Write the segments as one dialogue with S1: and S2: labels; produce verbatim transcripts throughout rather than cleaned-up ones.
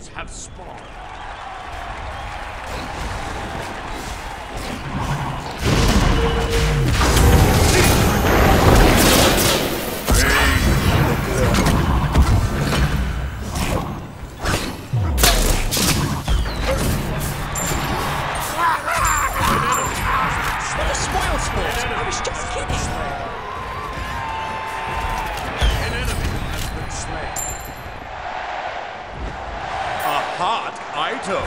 S1: Minions have spawned.
S2: What a spoil sport! I was just kidding!
S1: An enemy has been slain. A hot item.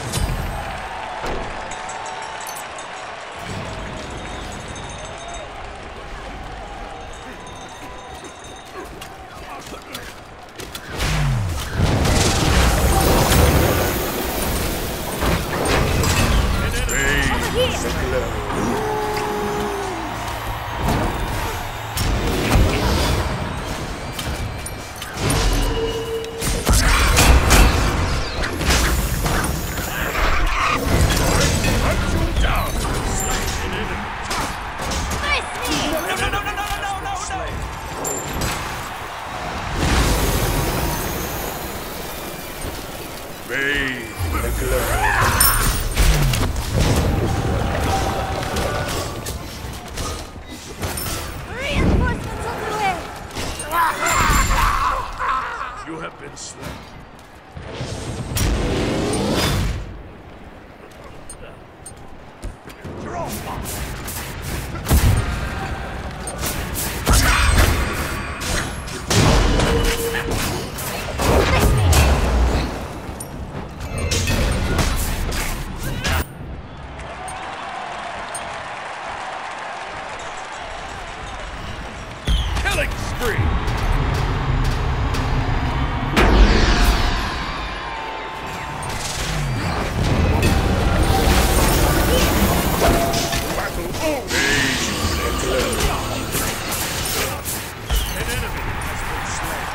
S3: Reinforcements on the way!
S1: You have been slain. Draw fire. Killing spree. Battle over. An enemy has been slain.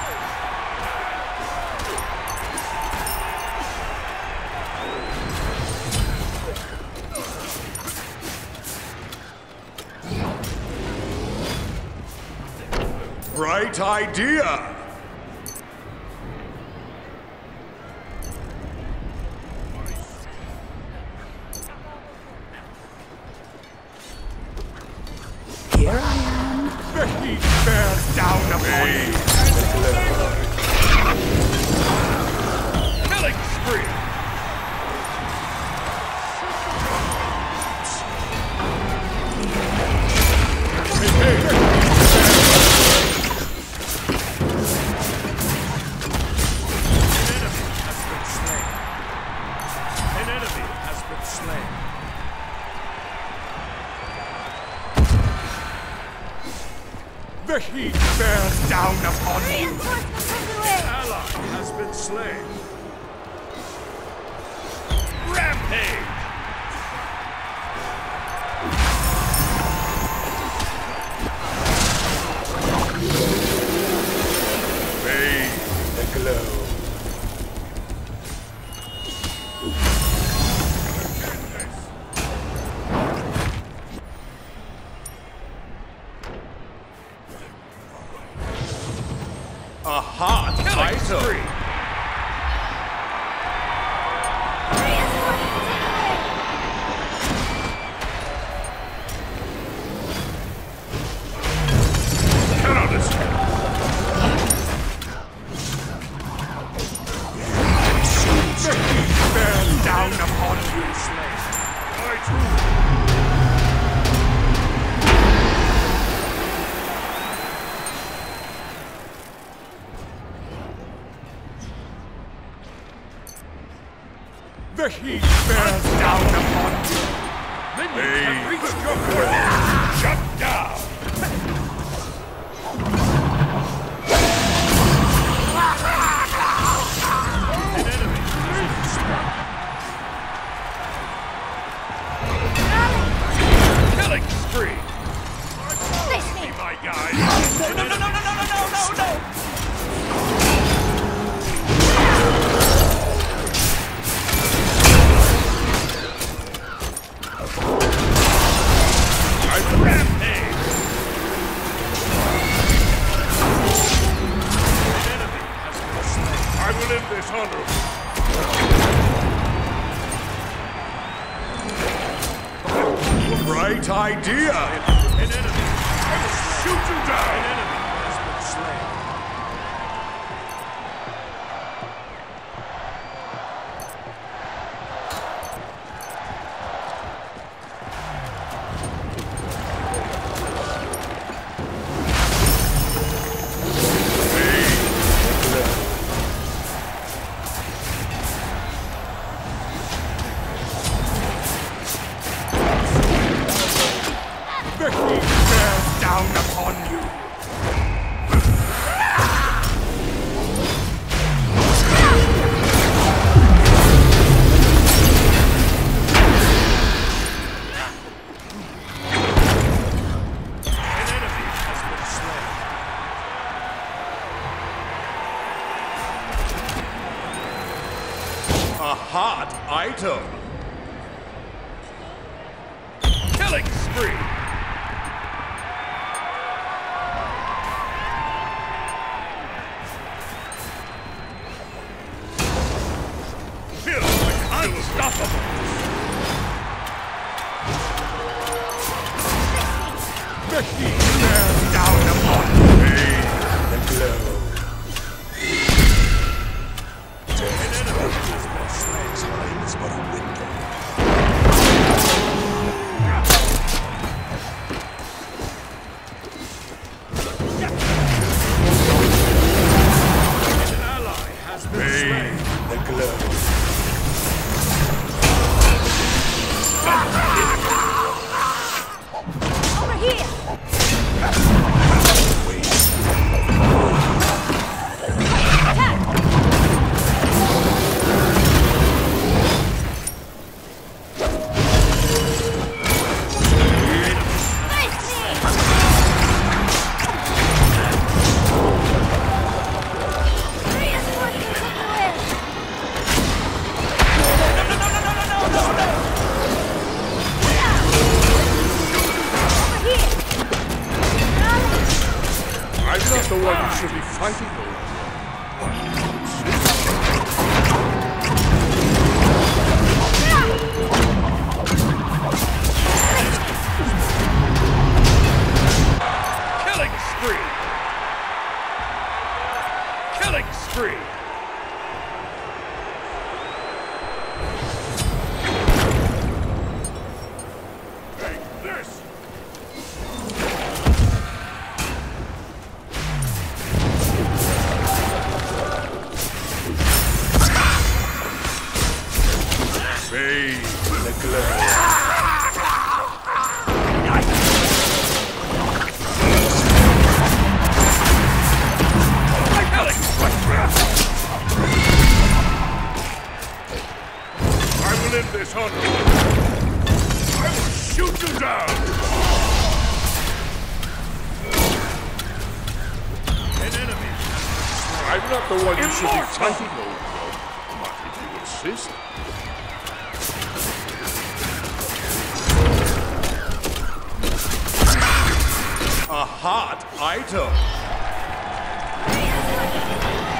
S1: Bright idea!
S2: Here I am.
S1: The heat bears down upon me! Killing spree! Hey, hey, hey. An enemy has been slain. The heat bears down upon you.
S3: Reinforcements on the way!
S1: Ally has been slain. Rampage! Bathe the glow. A hot item.
S3: Reinforcements on the way!
S1: Cannot escape. The heat bears down upon you, slave. I too. The heat bears down upon you. Minions have reached your coordinates. Shut down. An enemy has been slain. Killing spree.
S3: Face me!
S1: Be my guide.
S2: No, no, no, no, no, no, no, no, no!
S1: idea! An enemy! I will shoot you down! An enemy has been slain. Victory bears down upon you! An enemy has been slain. A hot item! Killing spree! Unstoppable! The heat bears down upon me! The glow. An enemy has been slain. Time is but a window. An ally has been slain. The glow.
S3: Over here! Attack! Face me! Reinforcements on the way!
S1: I'm not the one you should be fighting over. Killing spree! Killing spree! Take this! Bathe in the glow. I will end this hunt. I will shoot you down. An enemy. I'm not the one you should be fighting over. But if you insist. A hot item!